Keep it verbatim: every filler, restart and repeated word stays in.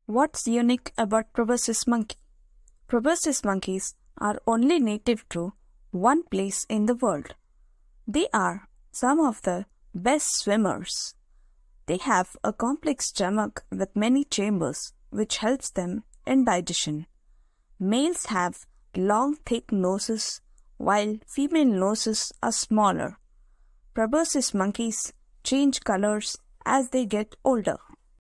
What's unique about proboscis monkey? Proboscis monkeys are only native to one place in the world. They are some of the best swimmers. They have a complex stomach with many chambers which helps them in digestion. Males have long thick noses while female noses are smaller. Proboscis monkeys change colors as they get older.